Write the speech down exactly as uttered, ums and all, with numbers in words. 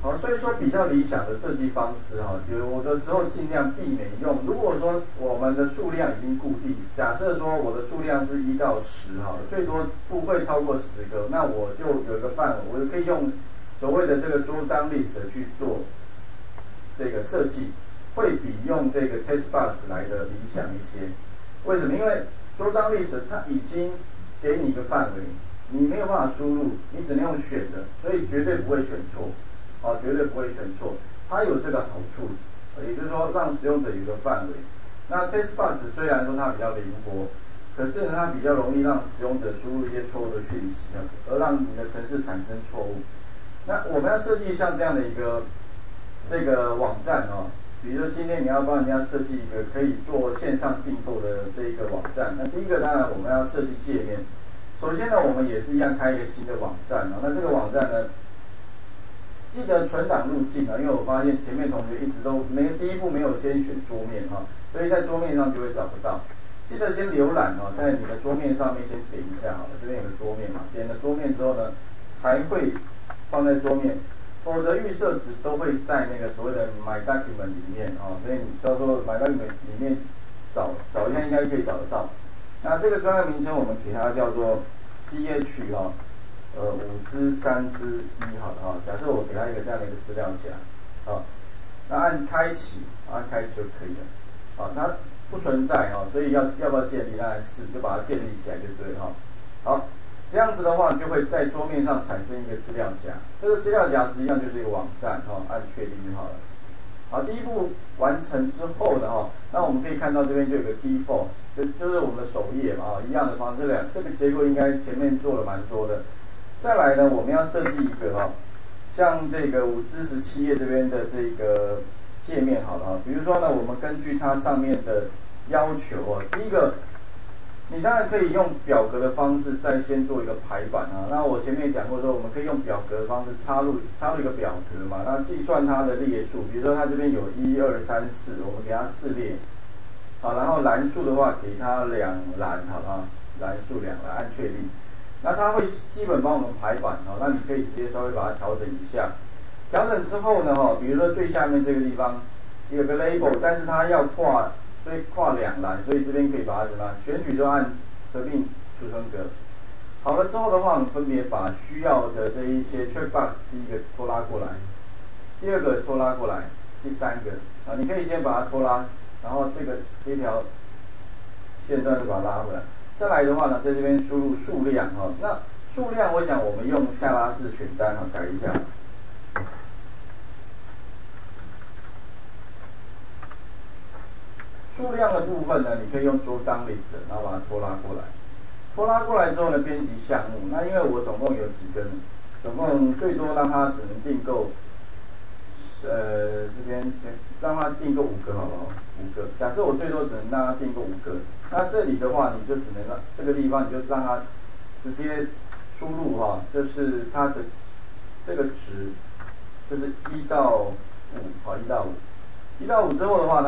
好，所以说比较理想的设计方式哈，有的时候尽量避免用。如果说我们的数量已经固定，假设说我的数量是一到十哈，最多不会超过十个，那我就有一个范围，我就可以用所谓的这个 drawdown list 去做这个设计，会比用这个 text box 来的理想一些。为什么？因为 drawdown list 它已经给你一个范围，你没有办法输入，你只能用选的，所以绝对不会选错。哦，绝对不会选错，它有这个好处，也就是说让使用者有一个范围。那 text box 虽然说它比较灵活，可是呢它比较容易让使用者输入一些错误的讯息，而让你的程式产生错误。那我们要设计像这样的一个这个网站哦，比如说今天你要帮人家设计一个可以做线上订购的这一个网站，那第一个当然我们要设计界面。首先呢，我们也是一样开一个新的网站啊，那这个网站呢，记得存档路径啊，因为我发现前面同学一直都没第一步没有先选桌面哈，所以在桌面上就会找不到。记得先浏览哦，在你的桌面上面先点一下好了，这边有个桌面嘛，点了桌面之后呢，才会放在桌面，否则预设值都会在那个所谓的 My Document 里面啊，所以你叫做 My Document 里面找找一下应该可以找得到。那这个专案名称我们给它叫做 C H 哈。呃，五之三之一好了哈，假设我给他一个这样的一个资料夹，好，那按开启，按开启就可以了，好，它不存在哈，所以要要不要建立？当然是就把它建立起来就对了哈。好，这样子的话就会在桌面上产生一个资料夹，这个资料夹实际上就是一个网站哈，按确定就好了。好，第一步完成之后呢哈，那我们可以看到这边就有个 default， 就就是我们的首页嘛啊，一样的方式，这个结构应该前面做了蛮多的。再来呢，我们要设计一个哈，像这个五之十七页这边的这个界面好了哈，比如说呢，我们根据它上面的要求啊，第一个，你当然可以用表格的方式再先做一个排版啊。那我前面讲过说，我们可以用表格的方式插入插入一个表格嘛，那计算它的列数，比如说它这边有一二三四，我们给它四列，好，然后栏数的话给它两栏，好啊，栏数两栏，按确定。那它会基本帮我们排版哦，那你可以直接稍微把它调整一下。调整之后呢，哈，比如说最下面这个地方有个 label， 但是它要跨，所以跨两栏，所以这边可以把它怎么样？选取就按合并储存格。好了之后的话，我们分别把需要的这一些 checkbox 第一个拖拉过来，第二个拖拉过来，第三个啊，你可以先把它拖拉，然后这个这条线段就把它拉回来。再来的话呢，在这边输入数量哈，那数量我想我们用下拉式选单哈，改一下。数量的部分呢，你可以用 drawdown list， 然后把它拖拉过来。拖拉过来之后呢，编辑项目。那因为我总共有几根，总共最多让它只能订购，呃，这边让它订购五个好不好？五个。假设我最多只能让它订购五个。那这里的话，你就只能让这个地方，你就让它直接输入哈，就是它的这个值，就是一到五，好，一到五，一到五之后的话呢。